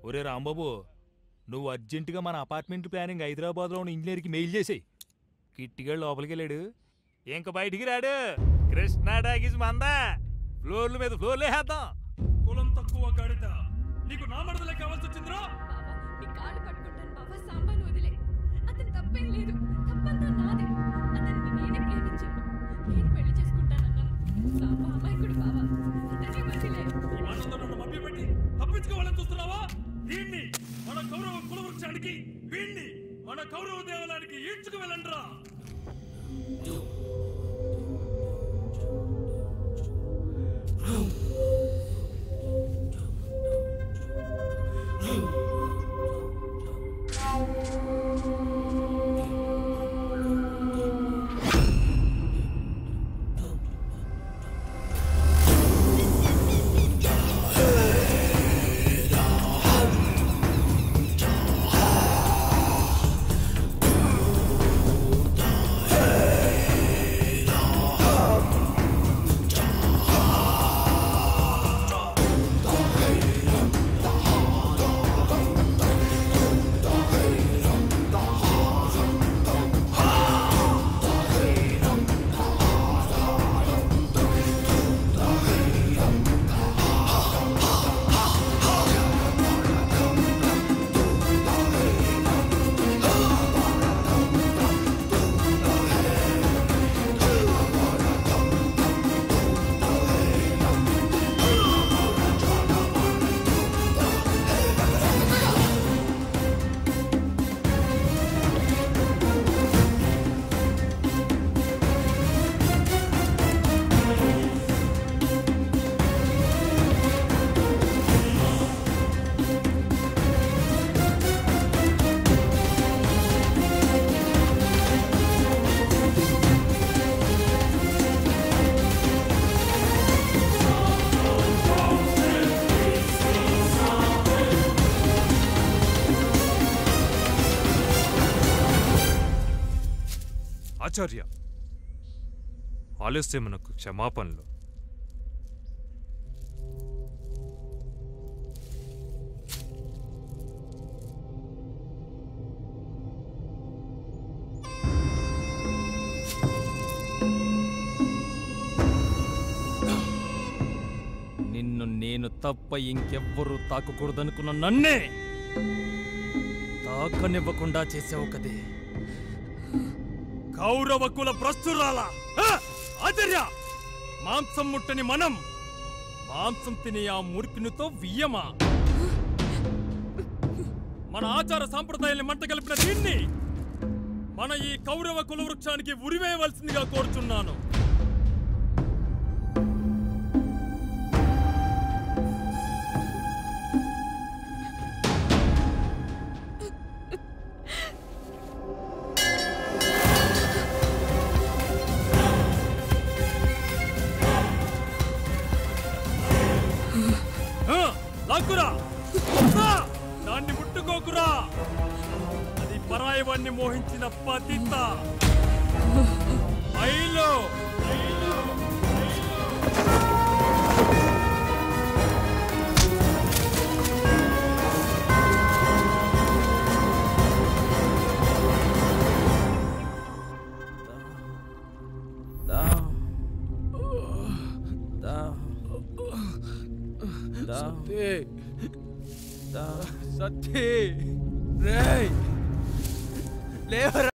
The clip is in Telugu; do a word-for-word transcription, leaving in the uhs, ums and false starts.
ఒరే రాంబాబు, నువ్వు అర్జెంటుగా మన అపార్ట్మెంట్ ప్లానింగ్ హైదరాబాద్లో ఉన్న ఇంజనీర్కి మెయిల్ చేసేయి. కిట్టిగాడు లోపలికి వెళ్ళాడు, ఇంక బయటికి రాడు. కృష్ణా టాకీస్ మందా, ఫ్లోర్ల మీద ఫ్లోర్లు వేద్దాం. కులం తక్కువ గాడిద, నీకు నా మడదలే కావాల్సి వచ్చిందిరా. నీ కాళ్ళు పట్టుకుంటాను బాబా, సాంబాను వదిలే. అతను తప్పేం లేదు, తప్పంతా నాదే. అతన్ని నేనే ప్రేమించాను, నేను పెళ్లి చేసుకుంటానన్నాను. సాంబా అమాయకుడు బాబా, అతన్ని వదిలే. ఈ మాటలతో నన్ను మభ్య పెట్టి తప్పించుకోవాలని చూస్తున్నావా? దీన్ని మన గౌరవ కులవృక్షానికి, వీణ్ణి మన గౌరవ దేవాలయానికి ఈడ్చుకు వెళ్ళండిరా. ఆచార్య, ఆలస్యమునకు క్షమాపణలు. నిన్ను నేను తప్ప ఇంకెవ్వరూ తాకకూడదనుకున్న నన్నే తాకనివ్వకుండా చేసావు కదే. కౌరవ కుల ప్రస్తురాల ఆచార్య, మాంసం ముట్టని మనం మాంసం తినే ఆ మూర్ఖునితో వియ్యమా? మన ఆచార సాంప్రదాయాన్ని మంట కలిపిన దీన్ని మన ఈ కౌరవ కుల వృక్షానికి ఉరివేయవలసిందిగా కోరుచున్నాను. దాన్ని ముట్టుకోకురా, అది పరాయవాన్ని మోహించిన పతిత. ఐలో సత్తే రేయ్ లేవరా.